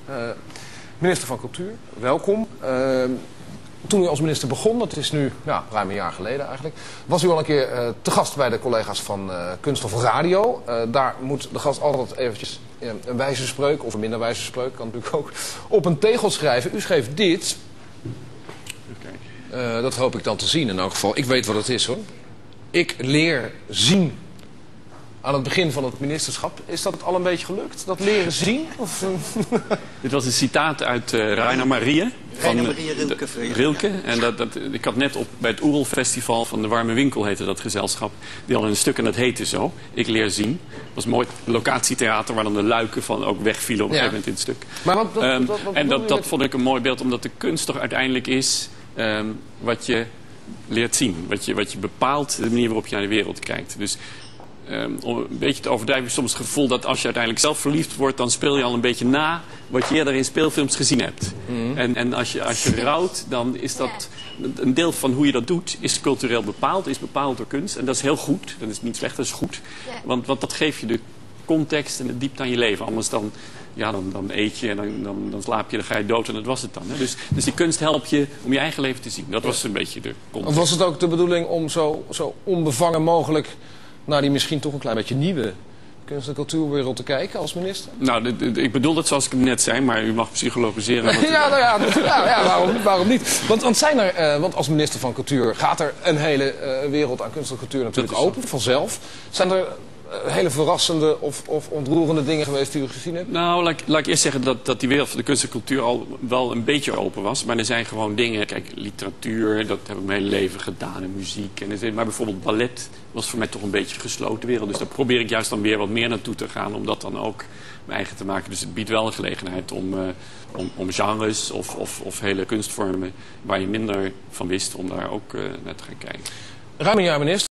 Minister van Cultuur, welkom. Toen u als minister begon, dat is nu ruim een jaar geleden eigenlijk, was u al een keer te gast bij de collega's van Kunst of Radio. Daar moet de gast altijd eventjes een wijze spreuk, of een minder wijze spreuk, kan natuurlijk ook, op een tegel schrijven. U schreef dit. Dat hoop ik dan te zien in elk geval. Ik weet wat het is hoor. Ik leer zien. Aan het begin van het ministerschap. Is dat al een beetje gelukt? Dat leren zien? Of... Dit was een citaat uit Rainer Maria. Rainer Maria Rilke. Rilke. En ik had net bij het Oerl Festival van de Warme Winkel, heette dat gezelschap, die hadden een stuk en dat heette zo. Ik leer zien. Dat was mooi locatietheater waar dan de luiken van ook wegvielen op een gegeven moment in het stuk. Maar dat vond ik een mooi beeld, omdat de kunst toch uiteindelijk is wat je leert zien. Wat je bepaalt, de manier waarop je naar de wereld kijkt. Dus om een beetje te overdrijven, soms het gevoel dat als je uiteindelijk zelf verliefd wordt, dan speel je al een beetje na wat je eerder in speelfilms gezien hebt. En als je rouwt, dan is dat een deel van hoe je dat doet, is cultureel bepaald, is bepaald door kunst. En dat is heel goed, dat is niet slecht, dat is goed. Want dat geeft je de context en de diepte aan je leven. Anders dan eet je en dan slaap je, dan ga je dood en dat was het dan. Hè? Dus die kunst helpt je om je eigen leven te zien. Dat was een beetje de context. Was het ook de bedoeling om zo onbevangen mogelijk naar die misschien toch een klein beetje nieuwe kunst- en cultuurwereld te kijken als minister? Nou, ik bedoel dat zoals ik hem net zei, maar u mag psychologiseren. Waarom niet? Want als minister van Cultuur gaat er een hele wereld aan kunst en cultuur natuurlijk open, vanzelf. Zijn er hele verrassende of ontroerende dingen geweest die u gezien hebt? Nou, laat ik eerst zeggen dat die wereld van de kunst en cultuur al wel een beetje open was. Maar er zijn gewoon dingen, kijk, literatuur, dat heb ik mijn hele leven gedaan, en muziek. Maar bijvoorbeeld ballet was voor mij toch een beetje een gesloten wereld. Dus daar probeer ik juist dan weer wat meer naartoe te gaan, om dat dan ook mijn eigen te maken. Dus het biedt wel een gelegenheid om genres of hele kunstvormen waar je minder van wist, om daar ook naar te gaan kijken. Ruim een jaar minister.